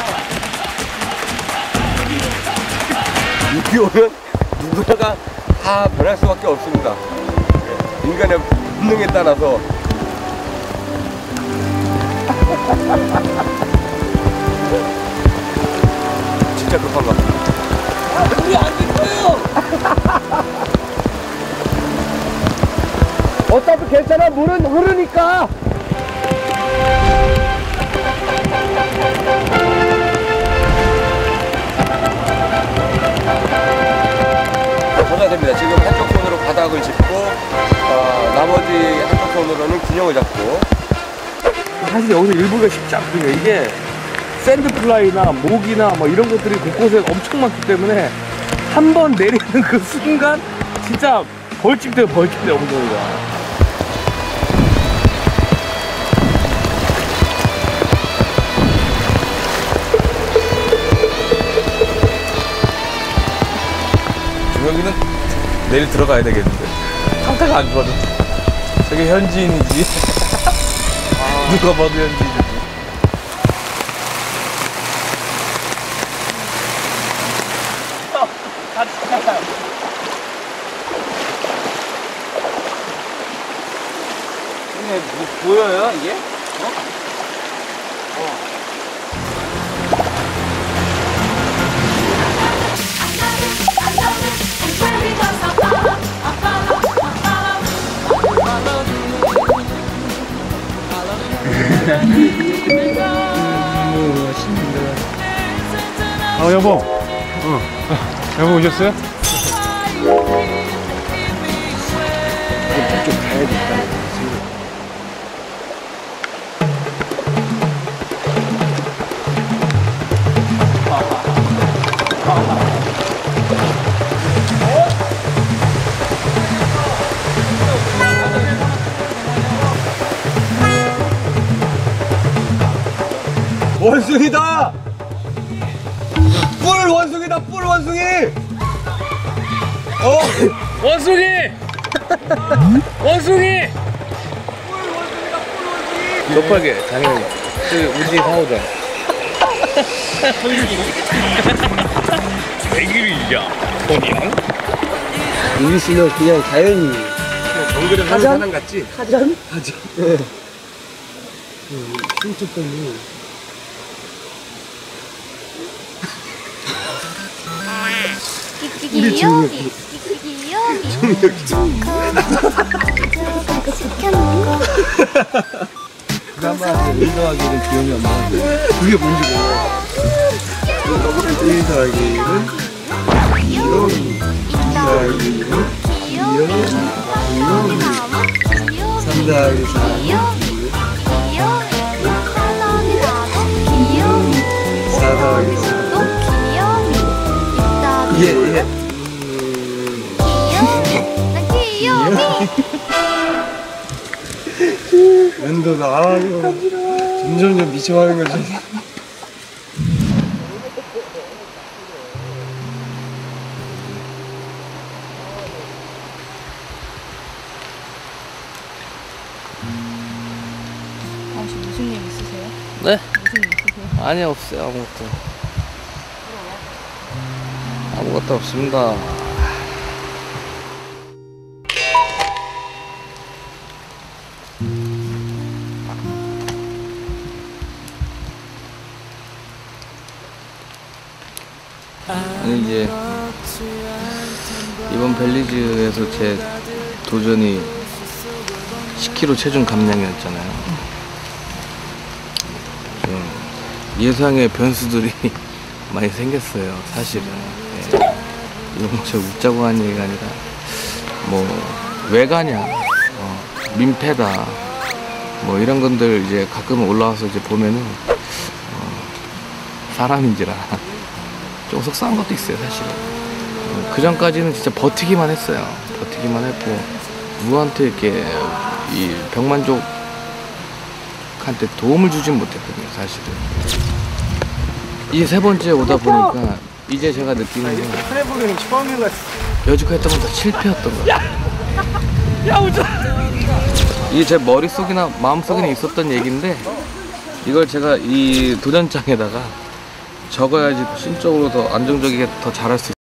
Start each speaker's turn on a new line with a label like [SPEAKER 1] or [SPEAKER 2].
[SPEAKER 1] 이 오면 누구나가 다 변할 수밖에 없습니다. 인간의 본능에 따라서. 진짜 급한가 봐.
[SPEAKER 2] 물이 안 깊어요.
[SPEAKER 3] 어차피 괜찮아. 물은 흐르니까.
[SPEAKER 1] 젖어야 됩니다. 지금 한쪽 손으로 바닥을 짚고 나머지 한쪽 손으로는 균형을 잡고.
[SPEAKER 3] 사실 여기서 일부가 쉽지 않거든요. 이게 샌드플라이나 모기나 뭐 이런 것들이 곳곳에 엄청 많기 때문에 한 번 내리는 그 순간 진짜 벌집돼요. 엉덩이가.
[SPEAKER 4] 여기는 내일 들어가야 되겠는데 상태가 안 좋아져. 저게 현지인이지. 누가 봐도 현지인이지.
[SPEAKER 2] 이게 보여요 이게?
[SPEAKER 4] 여보. 여보 오셨어요?
[SPEAKER 3] 좀 가야겠다.
[SPEAKER 1] 원숭이다! 뿔 원숭이다! 뿔 원숭이!
[SPEAKER 4] 원숭이! 원숭이! 급하게 당연히 우리 집 사오자. 애기리야 본인?
[SPEAKER 3] 우리 씨는 그냥 자연이.
[SPEAKER 1] 정글에 사는 사람 같지?
[SPEAKER 3] 하전? 네. 흉측감이.
[SPEAKER 5] 귀요미
[SPEAKER 3] 드라마에서 1 더하기 1은 기억이 안 나는데 그게 뭔지 몰라. 1 더하기 1은 귀요미, 2 더하기 1은 귀요미, 3 더하기 4는 4 더하기 4. 예. 연도가 점점 미쳐가는 거지.
[SPEAKER 5] 혹시 무슨 일 있으세요?
[SPEAKER 2] 네?
[SPEAKER 5] 무슨 일 있으세요?
[SPEAKER 2] 아니 없어요 아무것도. 아무것도 없습니다. 아니 이제 이번 벨리즈에서 제 도전이 10kg 체중 감량이었잖아요. 좀 예상의 변수들이 많이 생겼어요 사실은. 예. 이건 뭐 제가 웃자고 하는 얘기가 아니라 뭐 왜 가냐, 민폐다, 뭐 이런 것들 이제 가끔 올라와서 이제 보면은 사람인지라 좀 속상한 것도 있어요 사실은. 그 전까지는 진짜 버티기만 했어요. 버티기만 했고 누구한테 이렇게 이 병만족한테 도움을 주진 못했거든요 사실은. 이제 세 번째 오다 보니까 이제 제가 느끼는 게 여지껏 했던 건 다 실패였던 거예요.
[SPEAKER 3] 야, 오자.
[SPEAKER 2] 이게 제 머릿속이나 마음속에는 있었던 얘기인데 이걸 제가 이 도전장에다가 적어야지 심적으로 더 안정적이게 더 잘할 수 있어요.